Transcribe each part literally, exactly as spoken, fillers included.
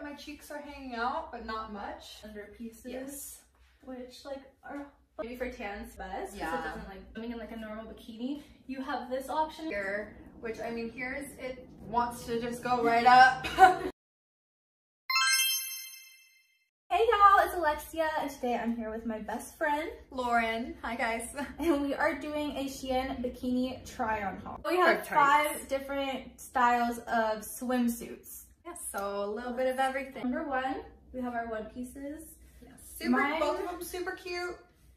my cheeks are hanging out, but not much. Under pieces. Yes. Which like are maybe for tans best, because yeah. it doesn't like swimming in like a normal bikini. You have this option here, which I mean, here's it wants to just go right up. Hey y'all, it's Alexia, and today I'm here with my best friend, Lauren. Hi guys. And we are doing a Shein bikini try-on haul. We have For five tights. different styles of swimsuits. Yes, so a little bit of everything. Number one, we have our one pieces. Yes. Super, Mine- both of them super cute.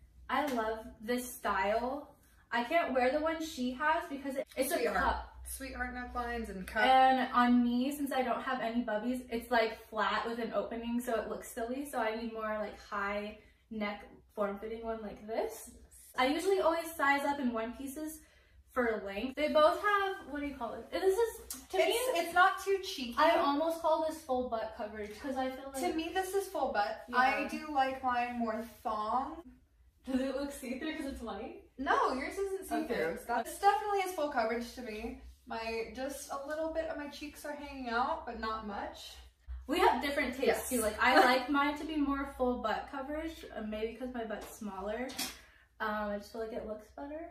I love this style. I can't wear the one she has because it, it's Sweetheart. a cup. Sweetheart necklines and cup. And on me, since I don't have any bubbies, it's like flat with an opening, so it looks silly. So I need more like high neck form-fitting one like this. I usually always size up in one pieces for length. They both have, what do you call it? This is, to it's, me, it's not too cheeky. I almost call this full butt coverage because I feel like... To me, this is full butt. Yeah. I do like mine more thong. Does it look see-through because it's light? No, yours isn't see-through. Okay. It's This definitely is full coverage to me. My, just a little bit of my cheeks are hanging out, but not much. We have different tastes Yes. too. Like I like mine to be more full butt coverage, uh, maybe because my butt's smaller. Um, I just feel like it looks better.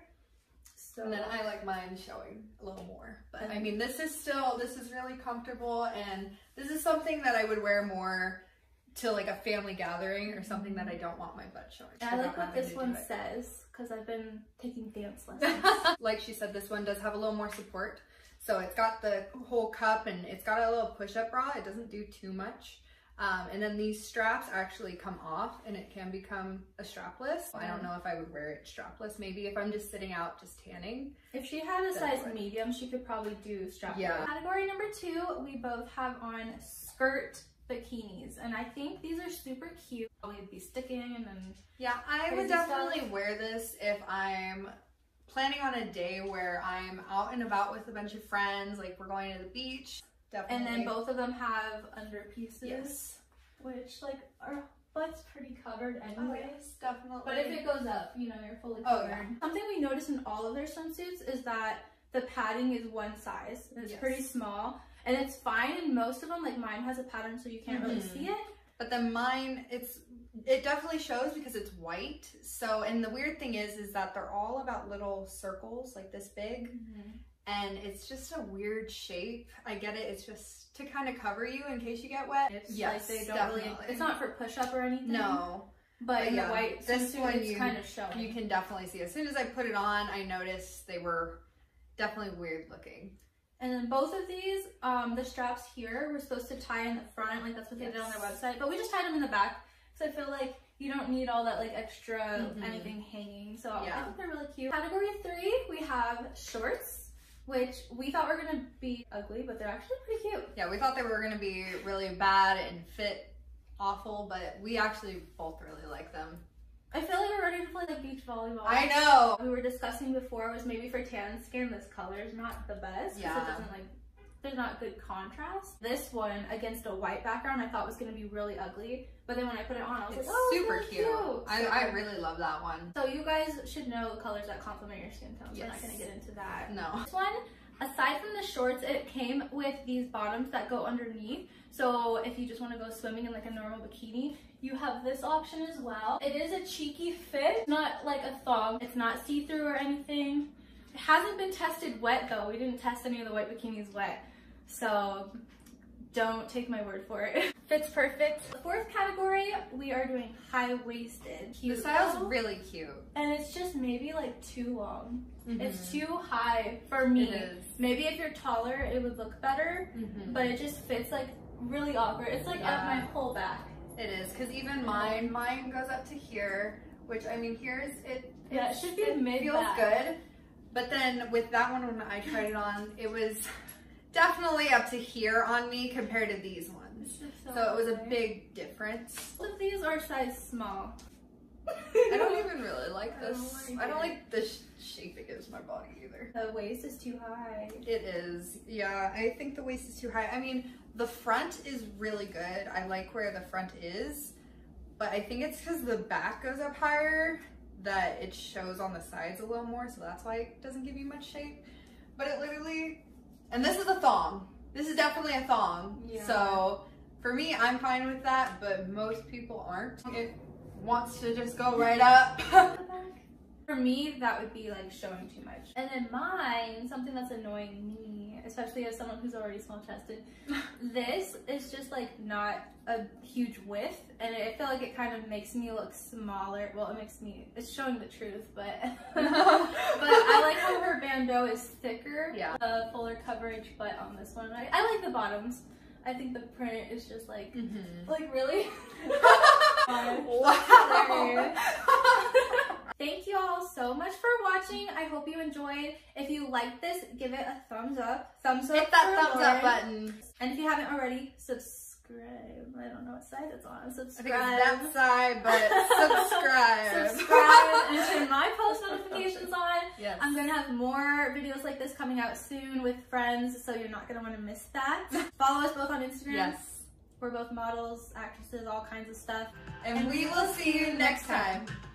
So And then I like mine showing a little more. But I mean, this is still, this is really comfortable, and this is something that I would wear more to like a family gathering or something that I don't want my butt showing. And I like without what having this to one do it. says because I've been taking dance lessons. Like she said, this one does have a little more support. So it's got the whole cup and it's got a little push-up bra. It doesn't do too much. Um, and then these straps actually come off and it can become a strapless. I don't know if I would wear it strapless. Maybe if I'm just sitting out just tanning. If she had a That's size what- medium, she could probably do strap. Yeah. Category number two, we both have on skirt bikinis, and I think these are super cute. Probably be sticking and then Yeah, I would Crazy definitely stuff. wear this if I'm planning on a day where I'm out and about with a bunch of friends, like we're going to the beach. Definitely. and then both of them have under pieces, Yes. which like our butt's pretty covered Oh, anyways. yes, definitely. But if it goes up, you know, you're fully Oh, covered. yeah. Something we notice in all of their swimsuits is that the padding is one size. And it's Yes. pretty small. And it's fine in most of them. Like mine has a pattern so you can't really Mhm. see it. But then mine, it's it definitely shows because it's white. So, and the weird thing is, is that they're all about little circles like this big. And it's just a weird shape. I get it. It's just to kind of cover you in case you get wet. It's Yes, like they don't definitely. really, it's not for push up or anything. No. But, But in yeah, the white this swimsuit, one it's you- kind of showing. You can definitely see. As soon as I put it on, I noticed they were definitely weird looking. And then both of these, um, the straps here were supposed to tie in the front, like that's what they did on their Yes. website. But we just tied them in the back, so I feel like you don't need all that like extra Mhm. anything hanging. So I Yeah. think they're really cute. Category three, we have shorts, which we thought were gonna be ugly, but they're actually pretty cute. Yeah, we thought they were going to be really bad and fit awful, but we actually both really like them. I feel like we're ready to play like beach volleyball. I know. We were discussing before was maybe for tan skin, this color is not the best. 'Cause Yeah. It doesn't like, there's not good contrast. This one against a white background I thought was gonna be really ugly. But then when I put it on, I was It's like, oh, super it's cute. so I, So- I really love that one. So you guys should know colors that complement your skin tone. So we're not Yes. gonna get into that. No. This one, aside from the shorts, it came with these bottoms that go underneath. So if you just want to go swimming in like a normal bikini, you have this option as well. It is a cheeky fit, it's not like a thong. It's not see-through or anything. It hasn't been tested wet though. We didn't test any of the white bikinis wet. So don't take my word for it. Fits perfect. The fourth category, we are doing high-waisted. The Cute style's though. really cute. And it's just maybe like too long. Mhm. It's too high for me. It is. Maybe if you're taller, it would look better, Mhm. but it just fits like really awkward. It's like up my Yeah. whole back. It is, because even mine, mine goes up to here, which I mean, here's it. Yeah, it it's- should be it mid feels back. good. But then with that one, when I tried it on, it was definitely up to here on me compared to these ones. It's just so So it was a high. big difference. Both of these are size small. I don't even really like I don't this. like I don't it. like the sh shape it gives my body either. The waist is too high. It is. Yeah, I think the waist is too high. I mean, the front is really good. I like where the front is, but I think it's because the back goes up higher that it shows on the sides a little more, so that's why it doesn't give you much shape. But it literally, and this is a thong. This is definitely a thong. Yeah. So For me, I'm fine with that, but most people aren't. It wants to just go right up. For me, that would be like showing too much. And then mine, something that's annoying me, especially as someone who's already small chested, this is just like not a huge width, and I feel like it kind of makes me look smaller. Well, it makes me, it's showing the truth, but but I like how her bandeau is thicker, yeah, uh, fuller coverage, but on this one, I, I like the bottoms. I think the print is just like, mm-hmm. like really? Wow. Thank you all so much for watching. I hope you enjoyed. If you liked this, give it a thumbs up. Thumbs up. Hit that for thumbs Lauren. up button. And if you haven't already, subscribe. I don't know what side it's on. Subscribe. I think it's that side, but subscribe. Subscribe and turn my post notifications on. Yes. I'm gonna have more videos like this coming out soon with friends, so you're not gonna want to miss that. Follow us both on Instagram. Yes. We're both models, actresses, all kinds of stuff. And, and we will see you next time.